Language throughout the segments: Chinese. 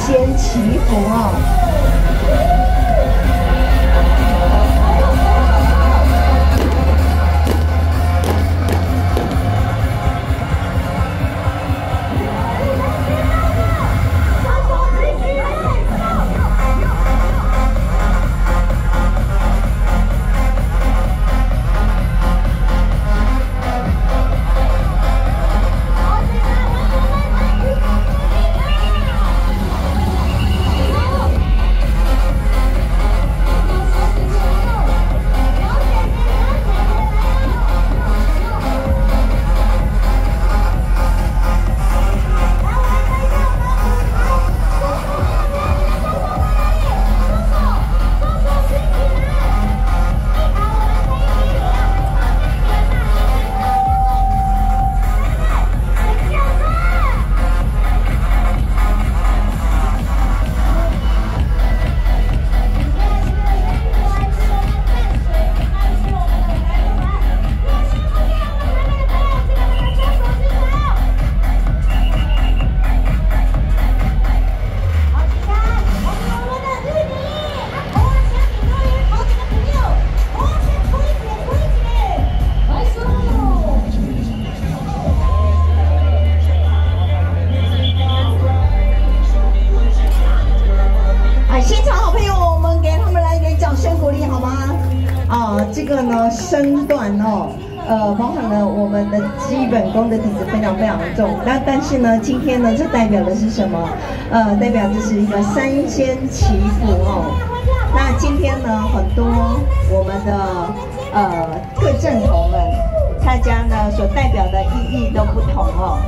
仙祈福哦。 这个呢，身段哦，包含了我们的基本功的底子非常非常重。但是呢，今天呢，这代表的是什么？代表这是一个三仙祈福哦。那今天呢，很多我们的各阵头们，大家呢所代表的意义都不同哦。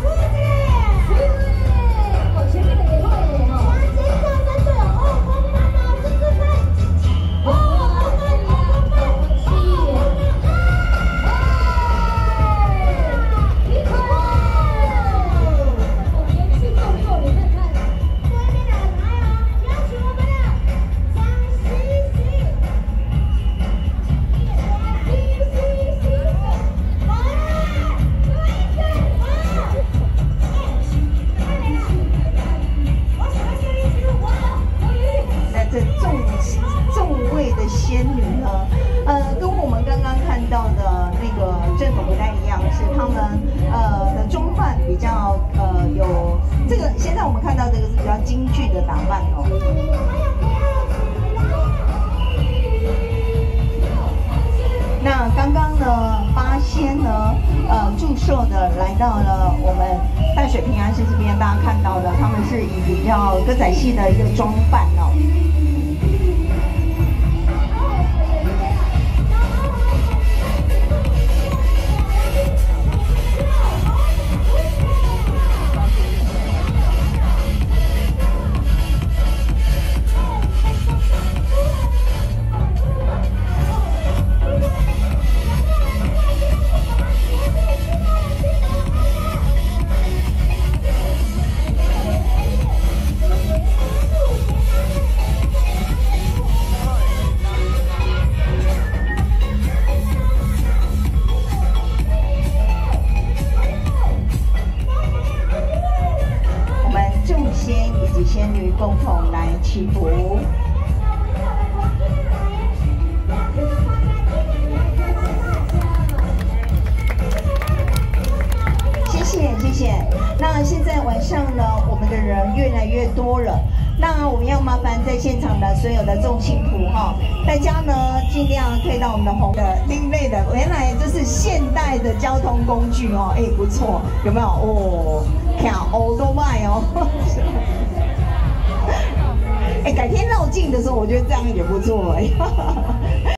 仙女呢，跟我们刚刚看到的那个阵头不太一样，是他们的装扮比较有这个，现在我们看到这个是比较京剧的打扮哦。那刚刚呢，八仙呢，祝寿的来到了我们淡水平安市这边，大家看到的，他们是以比较歌仔戏的一个装扮哦。 仙女共同来祈福，谢谢谢谢。那现在晚上呢，我们的人越来越多了。那我们要麻烦在现场的所有的众信徒哈，大家呢尽量推到我们的红的另类的，原来这是现代的交通工具哦，哎不错，有没有哦？看欧都卖哦。哎，改天绕境的时候，我觉得这样也不错哎。